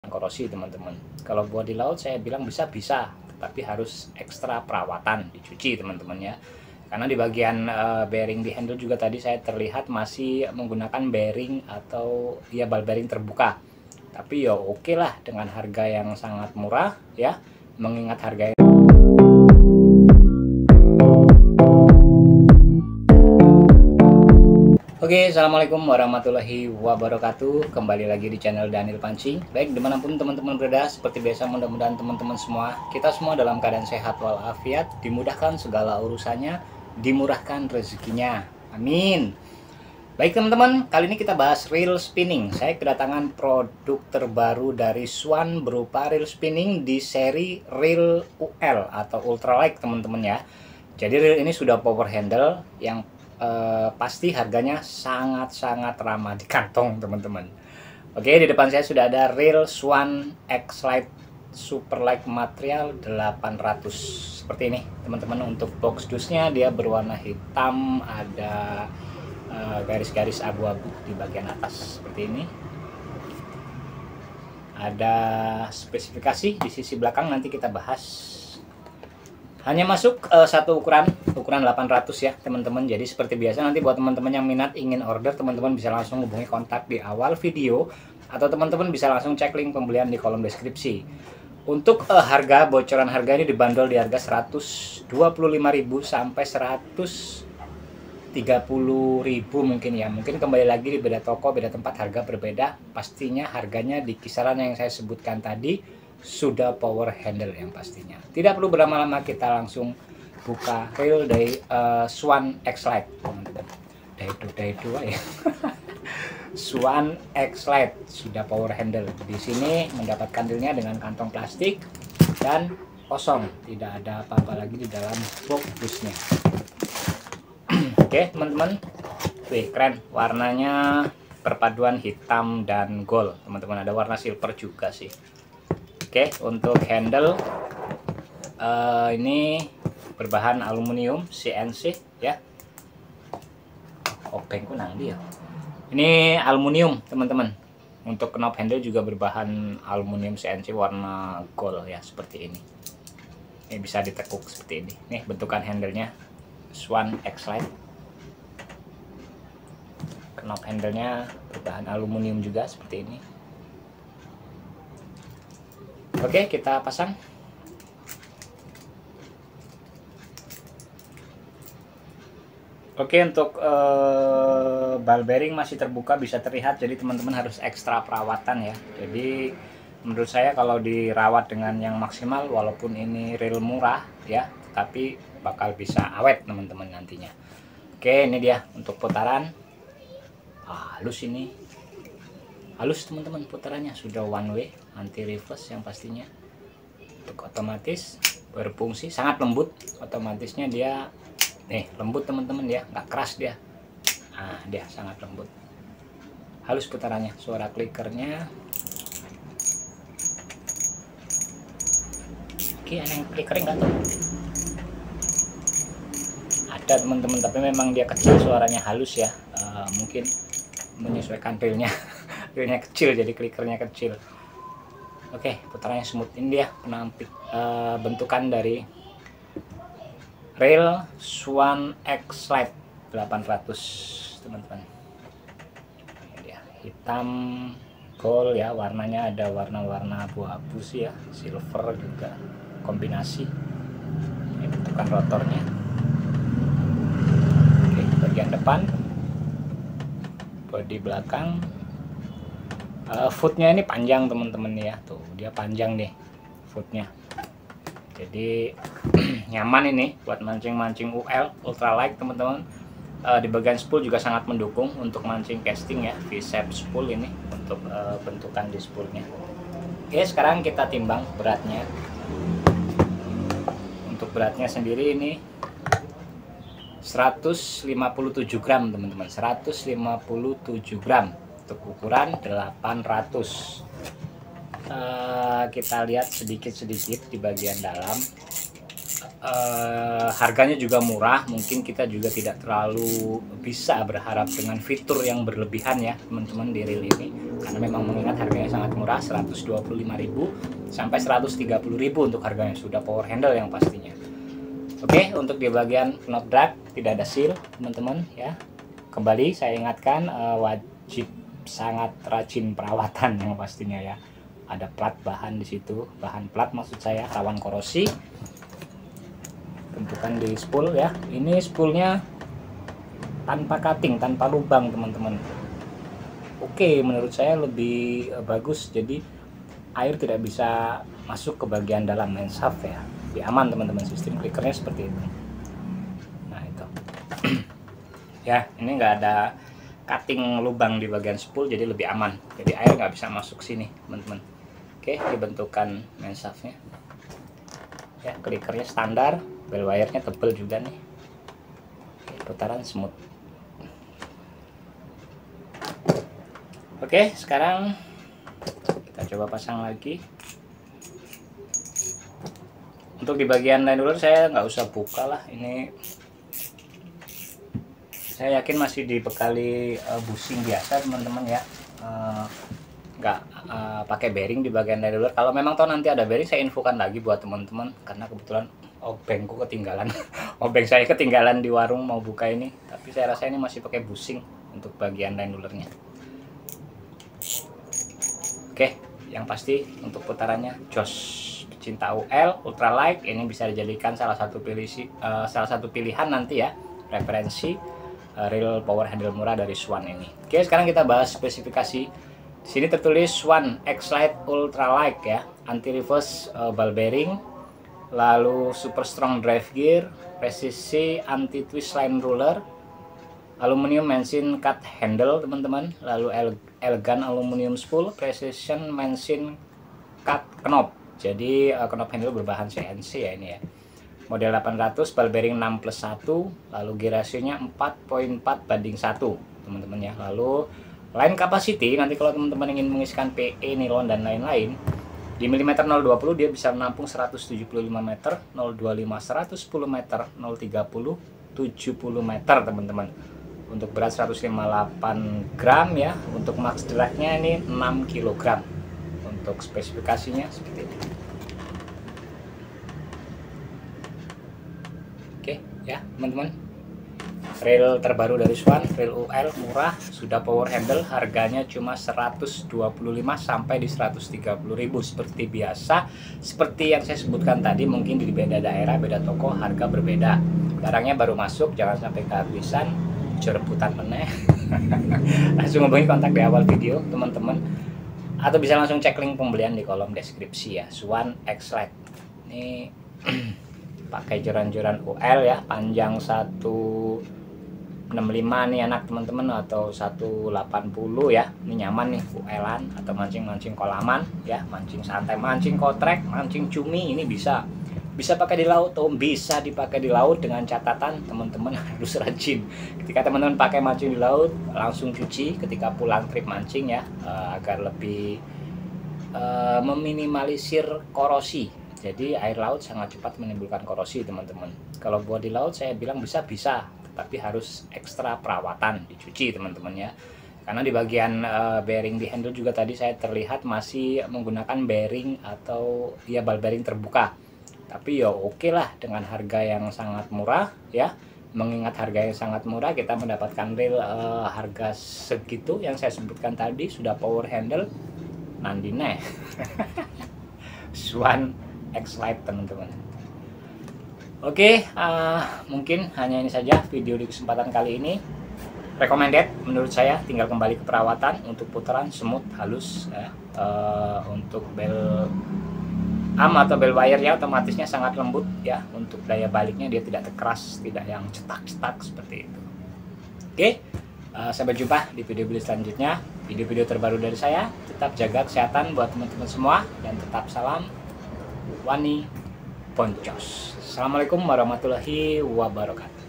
korosi teman-teman. Kalau buat di laut saya bilang bisa, tapi harus ekstra perawatan, dicuci teman-teman ya. Karena di bagian bearing di handle juga tadi saya terlihat masih menggunakan bearing atau ya ball bearing terbuka. Tapi ya oke lah dengan harga yang sangat murah ya, mengingat harga. Oke, assalamualaikum warahmatullahi wabarakatuh. Kembali lagi di channel Daniel Pancing. Baik, dimanapun teman-teman berada, seperti biasa mudah-mudahan teman-teman semua, kita semua dalam keadaan sehat walafiat, dimudahkan segala urusannya, dimurahkan rezekinya. Amin. Baik teman-teman, kali ini kita bahas reel spinning. Saya kedatangan produk terbaru dari Swan berupa reel spinning di seri reel UL atau ultralight teman-teman ya. Jadi reel ini sudah power handle yang pasti harganya sangat-sangat ramah di kantong teman-teman. Oke, di depan saya sudah ada reel Swan X-Lite Superlight material 800 seperti ini teman-teman. Untuk box dusnya dia berwarna hitam, ada garis-garis abu-abu di bagian atas seperti ini. Ada spesifikasi di sisi belakang, nanti kita bahas. Hanya masuk satu ukuran 800 ya teman-teman. Jadi seperti biasa, nanti buat teman-teman yang minat ingin order, teman-teman bisa langsung hubungi kontak di awal video, atau teman-teman bisa langsung cek link pembelian di kolom deskripsi. Untuk harga, bocoran harga ini dibanderol di harga 125.000 sampai 130.000 mungkin ya. Mungkin kembali lagi di beda toko, beda tempat harga berbeda. Pastinya harganya di kisaran yang saya sebutkan tadi, sudah power handle yang pastinya. Tidak perlu berlama-lama, kita langsung buka reel dari Swan X-Lite teman-teman. Daidu ya. Swan X-Lite sudah power handle. Di sini mendapatkan reelnya dengan kantong plastik dan kosong, tidak ada apa-apa lagi di dalam box busnya. Oke teman-teman, wih keren, warnanya perpaduan hitam dan gold teman-teman. Ada warna silver juga sih. Oke, untuk handle ini berbahan aluminium CNC ya. Obengku nang dia. Ini aluminium teman-teman. Untuk knob handle juga berbahan aluminium CNC warna gold ya, seperti ini. Ini bisa ditekuk seperti ini. Nih bentukan handlenya Swan X-Lite. Knob handlenya berbahan aluminium juga seperti ini. Oke, kita pasang. Oke, untuk ball bearing masih terbuka, bisa terlihat, jadi teman-teman harus ekstra perawatan ya. Jadi menurut saya kalau dirawat dengan yang maksimal, walaupun ini reel murah ya, tapi bakal bisa awet teman-teman nantinya. Oke, ini dia untuk putaran. Halus ini. Halus teman-teman putarannya, sudah one way, anti reverse yang pastinya. Untuk otomatis berfungsi, sangat lembut otomatisnya, dia nih lembut teman-teman ya, nggak keras dia. Dia sangat lembut, halus putarannya. Suara klikernya, oke, ada yang klikernya nggak tuh? Ada teman-teman, tapi memang dia kecil, suaranya halus ya. Mungkin menyesuaikan reelnya. Reelnya kecil, jadi klikernya kecil. Oke, putarannya smooth. Ini dia penampik bentukan dari reel Swan X-Lite 800 teman-teman. Ini dia, hitam gold ya, warnanya ada warna-warna abu-abu sih ya, silver juga kombinasi. Ini bentukan rotornya. Oke, bagian depan, bodi belakang. Footnya ini panjang teman-teman ya, tuh dia panjang nih footnya, jadi nyaman ini buat mancing-mancing UL ultralight teman-teman. Di bagian spool juga sangat mendukung untuk mancing casting ya, V-shape spool ini untuk bentukan di spoolnya. Oke, sekarang kita timbang beratnya. Untuk beratnya sendiri ini 157 gram teman-teman, 157 gram. Untuk ukuran 800. Kita lihat sedikit-sedikit di bagian dalam. Harganya juga murah, mungkin kita juga tidak terlalu bisa berharap dengan fitur yang berlebihan ya teman-teman di reel ini. karena memang mengingat harganya sangat murah, 125.000 sampai 130.000 untuk harganya, sudah power handle yang pastinya. Oke, untuk di bagian knot drag tidak ada seal teman-teman ya. Kembali saya ingatkan, wajib sangat rajin perawatan yang pastinya ya. Ada plat bahan di situ, bahan plat maksud saya, rawan korosi. Bentukan di spool ya, ini spoolnya tanpa cutting, tanpa lubang teman-teman. Oke, menurut saya lebih bagus, jadi air tidak bisa masuk ke bagian dalam main shaft ya, lebih aman teman-teman. Sistem clickernya seperti itu. Nah itu ya, ini nggak ada cutting lubang di bagian spool, jadi lebih aman, jadi air nggak bisa masuk sini teman-teman. Oke, dibentukkan main shaftnya ya, clickernya standar, bell wire-nya tebal juga nih. Oke, putaran smooth. Oke, sekarang kita coba pasang lagi. Untuk di bagian line ruler saya nggak usah buka lah, ini saya yakin masih dibekali bushing biasa teman-teman ya. Nggak pakai bearing di bagian line ruler. Kalau memang tahu nanti ada bearing, saya infokan lagi buat teman-teman, karena kebetulan obengku ketinggalan. Obeng saya ketinggalan di warung mau buka ini, tapi saya rasa ini masih pakai bushing untuk bagian line rulernya. Oke, yang pasti untuk putarannya jos. Pecinta UL ultralight ini bisa dijadikan salah satu pilihan nanti ya, referensi reel power handle murah dari Swan ini. Oke, sekarang kita bahas spesifikasi. Di sini tertulis Swan X-Lite Ultralight ya, anti reverse ball bearing, lalu super strong drive gear, presisi anti twist line ruler, aluminium machine cut handle teman-teman, lalu elegan aluminium spool, precision machine cut knob. Jadi knob handle berbahan CNC ya ini ya. Model 800, ball bearing 6+1, lalu gear rasionya 4.4:1 teman-teman ya. Lalu line capacity, nanti kalau teman-teman ingin mengisikan PE, nilon dan lain-lain, di milimeter 020 dia bisa menampung 175 meter, 025 110 meter, 030 70 meter teman-teman. Untuk berat 158 gram ya, untuk max dragnya ini 6 kg. Untuk spesifikasinya seperti ini. Oke ya teman-teman, reel terbaru dari Swan, reel UL murah, sudah power handle, harganya cuma 125 sampai di 130.000 seperti biasa. Seperti yang saya sebutkan tadi, mungkin di beda daerah, beda toko, harga berbeda. Barangnya baru masuk, jangan sampai kehabisan, rebutan meneh. Langsung hubungi kontak di awal video teman-teman, atau bisa langsung cek link pembelian di kolom deskripsi ya. Swan X-Lite ini pakai joran-joran UL ya, panjang 165 nih anak teman-teman, atau 180 ya. Ini nyaman nih UL-an atau mancing-mancing kolaman ya, mancing santai, mancing kotrek, mancing cumi, ini bisa pakai di laut, bisa dipakai di laut, dengan catatan teman-teman harus rajin. Ketika teman-teman pakai mancing di laut, langsung cuci ketika pulang trip mancing ya, agar lebih meminimalisir korosi. Jadi air laut sangat cepat menimbulkan korosi teman-teman. Kalau buat di laut saya bilang bisa, tapi harus ekstra perawatan, dicuci teman-teman ya. Karena di bagian bearing di handle juga tadi saya terlihat masih menggunakan bearing atau ya ball bearing terbuka. Tapi ya oke lah, dengan harga yang sangat murah ya. Mengingat harga yang sangat murah, kita mendapatkan reel harga segitu yang saya sebutkan tadi, sudah power handle, nandine. Swan X-Lite teman-teman. Oke, mungkin hanya ini saja video di kesempatan kali ini. Recommended menurut saya, tinggal kembali ke perawatan. Untuk putaran smooth, halus ya. Untuk bel arm atau bell wire-nya otomatisnya sangat lembut ya. Untuk daya baliknya dia tidak keras, tidak yang cetak-cetak seperti itu. Oke, sampai jumpa di video-video selanjutnya, video-video terbaru dari saya. Tetap jaga kesehatan buat teman-teman semua, dan tetap salam Wani Poncos. Assalamualaikum warahmatullahi wabarakatuh.